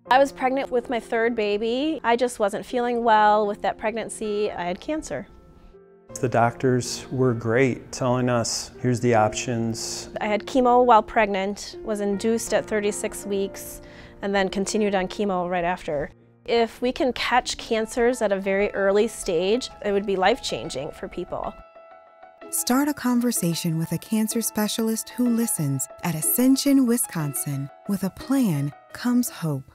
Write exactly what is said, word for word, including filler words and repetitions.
I was pregnant with my third baby. I just wasn't feeling well with that pregnancy. I had cancer. The doctors were great, telling us, here's the options. I had chemo while pregnant, was induced at thirty-six weeks, and then continued on chemo right after. If we can catch cancers at a very early stage, it would be life-changing for people. Start a conversation with a cancer specialist who listens at Ascension Wisconsin. With a plan comes hope.